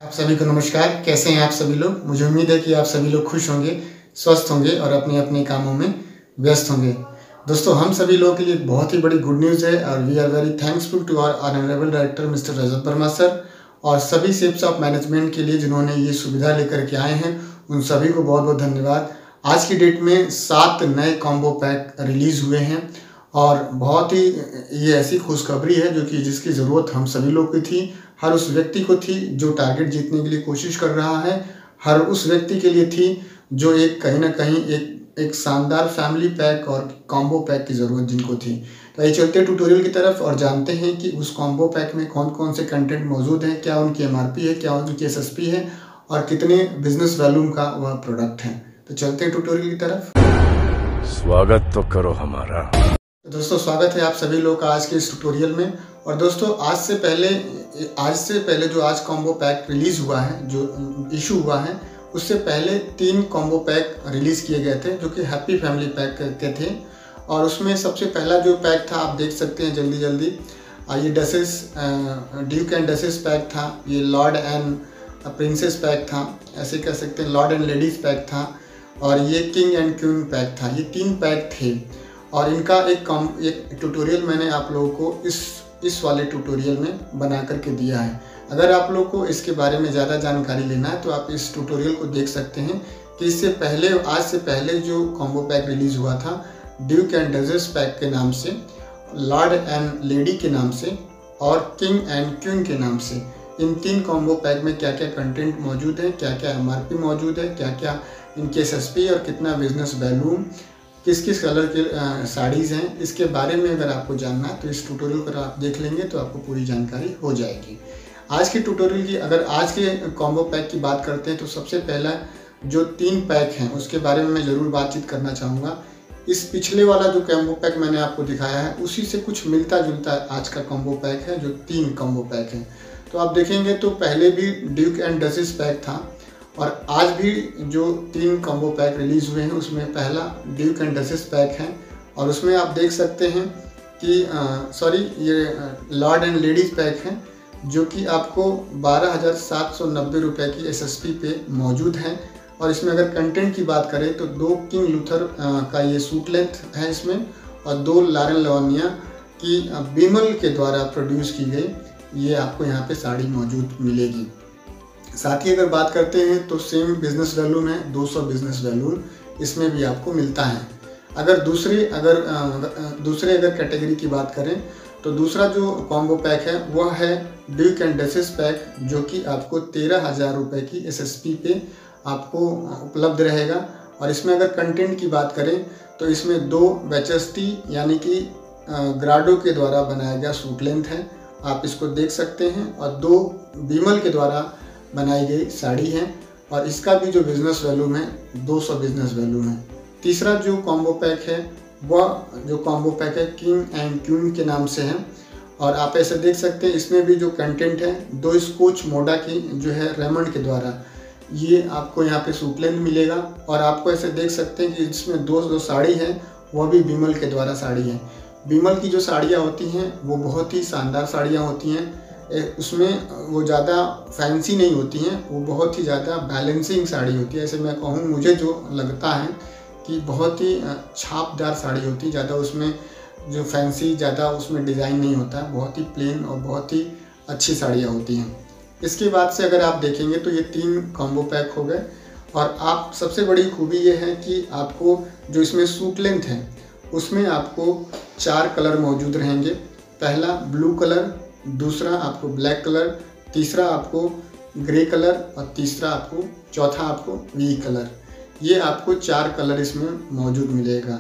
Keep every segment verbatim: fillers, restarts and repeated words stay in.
आप सभी को नमस्कार। कैसे हैं आप सभी लोग? मुझे उम्मीद है कि आप सभी लोग खुश होंगे, स्वस्थ होंगे और अपने अपने कामों में व्यस्त होंगे। दोस्तों, हम सभी लोगों के लिए बहुत ही बड़ी गुड न्यूज़ है और we are very thanksful to our honourable director mister Rajat Verma sir और सभी शेप्स ऑफ मैनेजमेंट के लिए जिन्होंने ये सुविधा लेकर के आए हैं, उन सभी को बहुत बहुत धन्यवाद। आज की डेट में सात नए कॉम्बो पैक रिलीज़ हुए हैं और बहुत ही ये ऐसी खुशखबरी है जो कि जिसकी ज़रूरत हम सभी लोग की थी, हर उस व्यक्ति को थी जो टारगेट जीतने के लिए कोशिश कर रहा है, हर उस व्यक्ति के लिए थी जो एक कहीं ना कहीं एक एक शानदार फैमिली पैक और कॉम्बो पैक की ज़रूरत जिनको थी। तो ये चलते ट्यूटोरियल की तरफ और जानते हैं कि उस कॉम्बो पैक में कौन कौन से कंटेंट मौजूद हैं, क्या उनकी एमआरपी है, क्या उनकी एसएसपी है और कितने बिजनेस वैल्यूम का वह प्रोडक्ट है। तो चलते हैं ट्यूटोरियल की तरफ। स्वागत तो करो हमारा। तो दोस्तों, स्वागत है आप सभी लोग का आज के इस ट्यूटोरियल में। और दोस्तों, आज से पहले आज से पहले जो आज कॉम्बो पैक रिलीज़ हुआ है, जो इशू हुआ है, उससे पहले तीन कॉम्बो पैक रिलीज़ किए गए थे जो कि हैप्पी फैमिली पैक के थे। और उसमें सबसे पहला जो पैक था, आप देख सकते हैं जल्दी जल्दी, ये duchess duke and duchess pack था, ये लॉर्ड एंड प्रिंसेस पैक था, ऐसे कह सकते हैं लॉर्ड एंड लेडीज़ पैक था, और ये किंग एंड क्वीन पैक था। ये तीन पैक थे और इनका एक कॉम एक ट्यूटोरियल मैंने आप लोगों को इस इस वाले ट्यूटोरियल में बना करके दिया है। अगर आप लोग को इसके बारे में ज़्यादा जानकारी लेना है तो आप इस ट्यूटोरियल को देख सकते हैं कि इससे पहले आज से पहले जो कॉम्बो पैक रिलीज़ हुआ था ड्यूक एंड डचेस पैक के नाम से, लॉर्ड एंड लेडी के नाम से और किंग एंड क्वीन के नाम से, इन तीन कॉम्बो पैक में क्या क्या कंटेंट मौजूद है, क्या क्या एमआरपी मौजूद है, क्या क्या इनके एसएसपी और कितना बिजनेस वैल्यू, किस किस कलर के साड़ीज़ हैं, इसके बारे में अगर आपको जानना है तो इस ट्यूटोरियल पर आप देख लेंगे तो आपको पूरी जानकारी हो जाएगी। आज के ट्यूटोरियल की अगर आज के कॉम्बो पैक की बात करते हैं तो सबसे पहला जो तीन पैक हैं उसके बारे में मैं ज़रूर बातचीत करना चाहूँगा। इस पिछले वाला जो कॉम्बो पैक मैंने आपको दिखाया है उसी से कुछ मिलता जुलता आज का कॉम्बो पैक है, जो तीन कॉम्बो पैक हैं। तो आप देखेंगे तो पहले भी ड्यूक एंड डचेस पैक था और आज भी जो तीन कॉम्बो पैक रिलीज़ हुए हैं उसमें पहला ड्यूक एंड डचेस पैक है और उसमें आप देख सकते हैं कि सॉरी ये लॉर्ड एंड लेडीज़ पैक है जो कि आपको बारह हज़ार सात सौ नब्बे रुपये की एसएसपी पे मौजूद है। और इसमें अगर कंटेंट की बात करें तो दो किंग लूथर का ये सूट लेंथ है इसमें और दो लारेन लवानिया की बीमल के द्वारा प्रोड्यूस की गई ये आपको यहाँ पे साड़ी मौजूद मिलेगी। साथ ही अगर बात करते हैं तो सेम बिजनेस वैल्यूम है, दो सौ बिजनेस वैल्यूम इसमें भी आपको मिलता है। अगर दूसरी अगर दूसरे अगर कैटेगरी की बात करें तो दूसरा जो कॉम्बो पैक है वह है ड्यूक एंड डचेस पैक जो कि आपको तेरह हज़ार रुपये की एसएसपी पे आपको उपलब्ध रहेगा। और इसमें अगर कंटेंट की बात करें तो इसमें दो वेचेस्टी यानी कि ग्राडो के द्वारा बनाया गया सूट लेंथ है, आप इसको देख सकते हैं, और दो बीमल के द्वारा बनाई गई साड़ी है और इसका भी जो बिज़नेस वैल्यूम है दो सौ बिज़नेस वैल्यूम है। तीसरा जो कॉम्बो पैक है वह जो कॉम्बो पैक है किंग एंड क्वीन के नाम से है और आप ऐसे देख सकते हैं इसमें भी जो कंटेंट है दो स्कॉच मोडा की जो है रेमंड के द्वारा ये आपको यहाँ पे सूट लेंथ मिलेगा। और आपको ऐसे देख सकते हैं कि इसमें दो जो साड़ी है वह भी बीमल के द्वारा साड़ी है। बीमल की जो साड़ियाँ होती हैं वो बहुत ही शानदार साड़ियाँ होती हैं, उसमें वो ज़्यादा फैंसी नहीं होती हैं, वो बहुत ही ज़्यादा बैलेंसिंग साड़ी होती है। ऐसे मैं कहूँ मुझे जो लगता है कि बहुत ही छापदार साड़ी होती है, ज़्यादा उसमें जो फैंसी ज़्यादा उसमें डिज़ाइन नहीं होता, बहुत ही प्लेन और बहुत ही अच्छी साड़ियाँ होती हैं। इसके बाद से अगर आप देखेंगे तो ये तीन कॉम्बो पैक हो गए और आप सबसे बड़ी खूबी ये है कि आपको जो इसमें सूट लेंथ है उसमें आपको चार कलर मौजूद रहेंगे। पहला ब्लू कलर, दूसरा आपको ब्लैक कलर, तीसरा आपको ग्रे कलर और तीसरा आपको चौथा आपको वी कलर। ये आपको चार कलर इसमें मौजूद मिलेगा।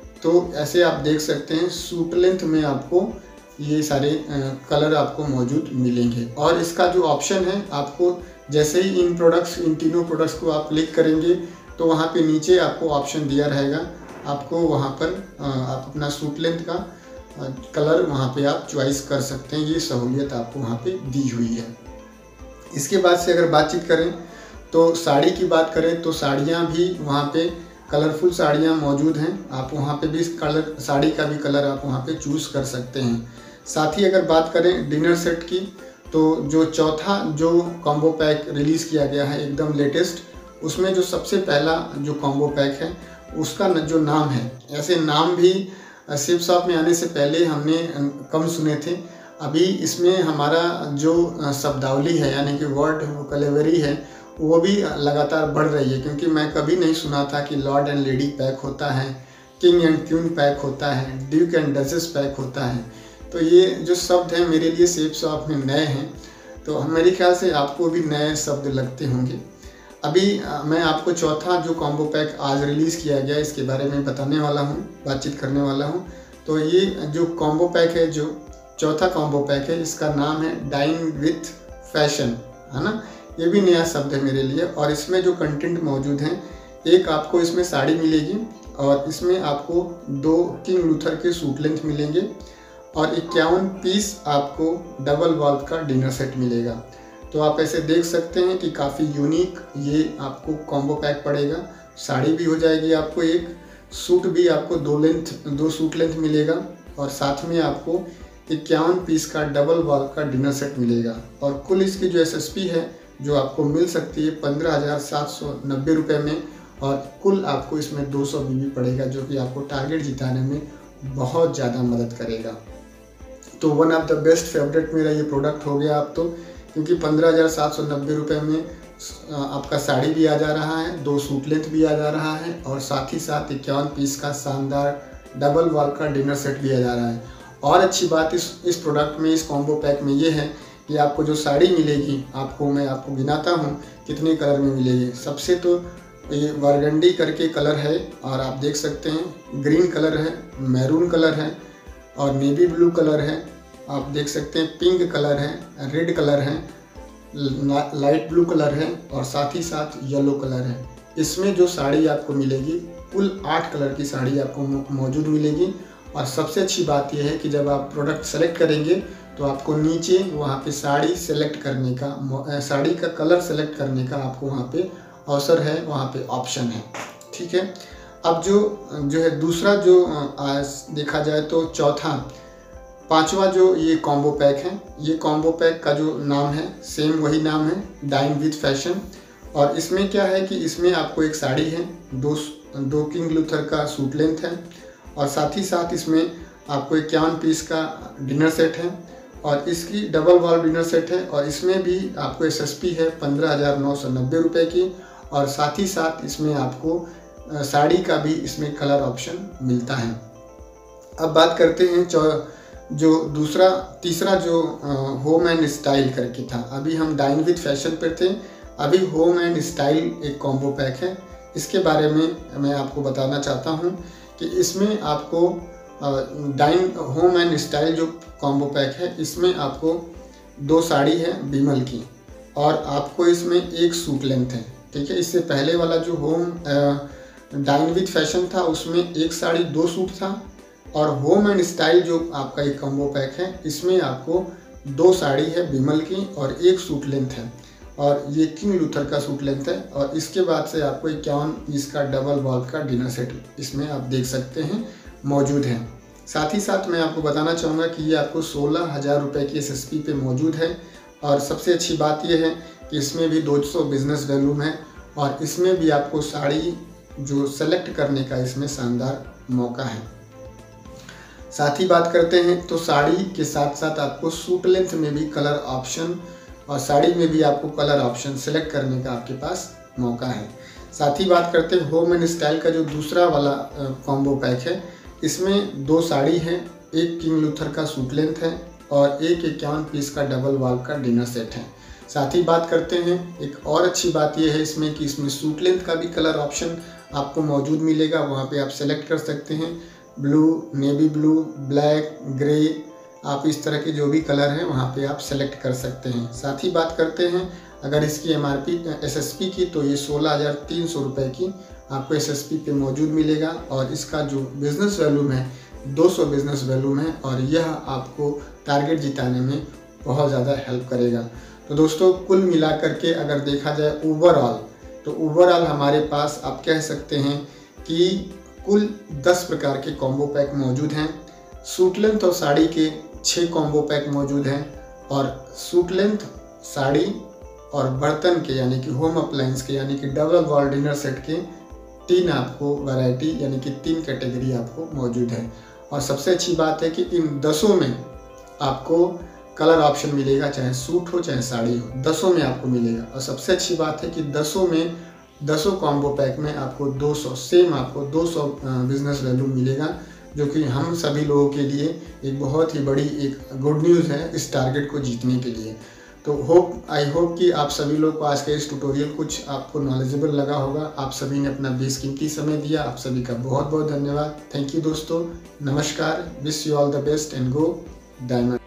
तो ऐसे आप देख सकते हैं सूट लेंथ में आपको ये सारे कलर आपको मौजूद मिलेंगे। और इसका जो ऑप्शन है आपको जैसे ही इन प्रोडक्ट्स इन तीनों प्रोडक्ट्स को आप क्लिक करेंगे तो वहाँ पे नीचे आपको ऑप्शन दिया रहेगा, आपको वहाँ पर आप अपना सूट लेंथ का कलर वहाँ पे आप चॉइस कर सकते हैं। ये सहूलियत आपको वहाँ पे दी हुई है। इसके बाद से अगर बातचीत करें तो साड़ी की बात करें तो साड़ियाँ भी वहाँ पे कलरफुल साड़ियाँ मौजूद हैं, आप वहाँ पे भी कलर साड़ी का भी कलर आप वहाँ पे चूज़ कर सकते हैं। साथ ही अगर बात करें डिनर सेट की तो जो चौथा जो कॉम्बो पैक रिलीज़ किया गया है एकदम लेटेस्ट, उसमें जो सबसे पहला जो कॉम्बो पैक है उसका जो नाम है, ऐसे नाम भी शिव शॉप में आने से पहले हमने कम सुने थे। अभी इसमें हमारा जो शब्दावली है यानी कि वर्ड वोकैबुलरी है वो भी लगातार बढ़ रही है, क्योंकि मैं कभी नहीं सुना था कि लॉर्ड एंड लेडी पैक होता है, किंग एंड क्वीन पैक होता है, ड्यूक एंड डचेस पैक होता है। तो ये जो शब्द हैं मेरे लिए शिव शॉप में नए हैं, तो मेरे ख्याल से आपको भी नए शब्द लगते होंगे। अभी मैं आपको चौथा जो कॉम्बो पैक आज रिलीज़ किया गया इसके बारे में बताने वाला हूँ, बातचीत करने वाला हूँ। तो ये जो कॉम्बो पैक है, जो चौथा कॉम्बो पैक है, इसका नाम है डाइन विथ फैशन, है ना। ये भी नया शब्द है मेरे लिए। और इसमें जो कंटेंट मौजूद हैं, एक आपको इसमें साड़ी मिलेगी और इसमें आपको दो किंग लूथर के सूट लेंथ मिलेंगे और इक्यावन पीस आपको डबल वॉल्व का डिनर सेट मिलेगा। तो आप ऐसे देख सकते हैं कि काफ़ी यूनिक ये आपको कॉम्बो पैक पड़ेगा। साड़ी भी हो जाएगी आपको एक, सूट भी आपको दो लेंथ दो सूट लेंथ मिलेगा और साथ में आपको इक्यावन पीस का डबल वॉल्व का डिनर सेट मिलेगा। और कुल इसकी जो एसएसपी है जो आपको मिल सकती है पंद्रह हज़ार सात सौ नब्बे रुपये में, और कुल आपको इसमें दो सौ बीबी पड़ेगा, जो कि आपको टारगेट जिताने में बहुत ज़्यादा मदद करेगा। तो one of the best favourite मेरा ये प्रोडक्ट हो गया आप तो, क्योंकि पंद्रह हज़ार सात सौ नब्बे रुपये में आपका साड़ी भी आ जा रहा है, दो सूट लेंथ भी आ जा रहा है और साथ ही साथ इक्यावन पीस का शानदार डबल वॉल्व का डिनर सेट भी आ जा रहा है। और अच्छी बात इस इस प्रोडक्ट में, इस कॉम्बो पैक में ये है कि आपको जो साड़ी मिलेगी, आपको मैं आपको गिनाता हूँ कितने कलर में मिलेगी। सबसे तो ये बरगंडी करके कलर है और आप देख सकते हैं, ग्रीन कलर है, मैरून कलर है और नेवी ब्लू कलर है, आप देख सकते हैं पिंक कलर है, रेड कलर है, लाइट ब्लू कलर है और साथ ही साथ येलो कलर है। इसमें जो साड़ी आपको मिलेगी, कुल आठ कलर की साड़ी आपको मौजूद मिलेगी। और सबसे अच्छी बात यह है कि जब आप प्रोडक्ट सेलेक्ट करेंगे तो आपको नीचे वहाँ पे साड़ी सेलेक्ट करने का, साड़ी का कलर सेलेक्ट करने का आपको वहाँ पे अवसर है, वहाँ पे ऑप्शन है, ठीक है। अब जो जो है दूसरा जो आज देखा जाए तो चौथा पांचवा जो ये कॉम्बो पैक है, ये कॉम्बो पैक का जो नाम है सेम वही नाम है, डाइन विथ फैशन। और इसमें क्या है कि इसमें आपको एक साड़ी है, दो दो किंग लूथर का सूट लेंथ है और साथ ही साथ इसमें आपको इक्यावन पीस का डिनर सेट है और इसकी डबल वॉल्व डिनर सेट है। और इसमें भी आपको एसएसपी है पंद्रह हज़ार नौ सौ नब्बे रुपये की और साथ ही साथ इसमें आपको साड़ी का भी इसमें कलर ऑप्शन मिलता है। अब बात करते हैं चौ जो दूसरा तीसरा जो होम एंड स्टाइल करके था। अभी हम डाइन विथ फैशन पर थे, अभी होम एंड स्टाइल एक कॉम्बो पैक है। इसके बारे में मैं आपको बताना चाहता हूँ कि इसमें आपको डाइन होम एंड स्टाइल जो कॉम्बो पैक है, इसमें आपको दो साड़ी है बीमल की और आपको इसमें एक सूट लेंथ है, ठीक है। इससे पहले वाला जो होम डाइन विथ फैशन था उसमें एक साड़ी दो सूट था, और होम एंड स्टाइल जो आपका एक कॉम्बो पैक है इसमें आपको दो साड़ी है बीमल की और एक सूट लेंथ है और ये किंग लूथर का सूट लेंथ है। और इसके बाद से आपको इक्यावन पीस का डबल वॉल्व का डिनर सेट इसमें आप देख सकते हैं मौजूद है। साथ ही साथ मैं आपको बताना चाहूँगा कि ये आपको सोलह हज़ार रुपये की एस एस पी पे मौजूद है। और सबसे अच्छी बात यह है कि इसमें भी दो सौ बिजनेस वैल्यूम है और इसमें भी आपको साड़ी जो सेलेक्ट करने का इसमें शानदार मौका है। साथ ही बात करते हैं तो साड़ी के साथ साथ आपको सूट लेंथ में भी कलर ऑप्शन और साड़ी में भी आपको कलर ऑप्शन सेलेक्ट करने का आपके पास मौका है। साथ ही बात करते हैं होम एंड स्टाइल का जो दूसरा वाला कॉम्बो पैक है, इसमें दो साड़ी है, एक किंग लूथर का सूट लेंथ है और एक इक्यावन पीस का डबल वॉल्व का डिनर सेट है। साथ ही बात करते हैं एक और अच्छी बात यह है इसमें कि इसमें सूट लेंथ का भी कलर ऑप्शन आपको मौजूद मिलेगा, वहाँ पे आप सेलेक्ट कर सकते हैं blue, navy blue, black, grey, आप इस तरह के जो भी कलर हैं वहाँ पे आप सेलेक्ट कर सकते हैं। साथ ही बात करते हैं अगर इसकी M R P S S P की, तो ये सोलह हज़ार तीन सौ रुपये की आपको एस एस पी पे मौजूद मिलेगा और इसका जो बिज़नेस वैल्यूम है दो सौ बिज़नेस वैल्यूम है और यह आपको टारगेट जिताने में बहुत ज़्यादा हेल्प करेगा। तो दोस्तों कुल मिला करके अगर देखा जाए ओवरऑल, तो ओवरऑल हमारे पास आप कह सकते हैं कि कुल दस प्रकार के कॉम्बो पैक मौजूद हैं। सूट लेंथ और साड़ी के छः कॉम्बो पैक मौजूद हैं और सूट लेंथ, साड़ी और बर्तन के यानी कि होम अप्लायंस के यानी कि डबल वॉल डिनर सेट के तीन आपको वैरायटी यानी कि तीन कैटेगरी आपको मौजूद है। और सबसे अच्छी बात है कि इन दसों में आपको कलर ऑप्शन मिलेगा, चाहे सूट हो चाहे साड़ी हो, दसों में आपको मिलेगा। और सबसे अच्छी बात है कि दसों में दसों कॉम्बो पैक में आपको दो सौ सेम आपको दो सौ बिजनेस वैल्यू मिलेगा, जो कि हम सभी लोगों के लिए एक बहुत ही बड़ी एक गुड न्यूज़ है इस टारगेट को जीतने के लिए। तो होप आई होप कि आप सभी लोग को आज का इस ट्यूटोरियल कुछ आपको नॉलेजेबल लगा होगा। आप सभी ने अपना बेशकीमती समय दिया, आप सभी का बहुत बहुत धन्यवाद। थैंक यू दोस्तों, नमस्कार, wish you all the best and go diamond.